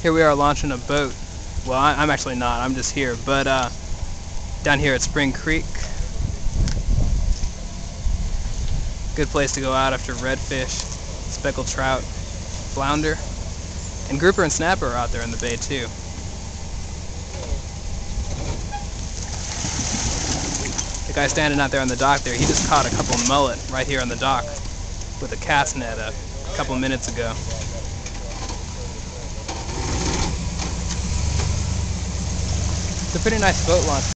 Here we are launching a boat. Well, I'm actually not, I'm just here, but down here at Spring Creek. Good place to go out after redfish, speckled trout, flounder, and grouper and snapper are out there in the bay too. The guy standing out there on the dock there, he just caught a couple mullet right here on the dock with a cast net a couple minutes ago. It's a pretty nice boat launch.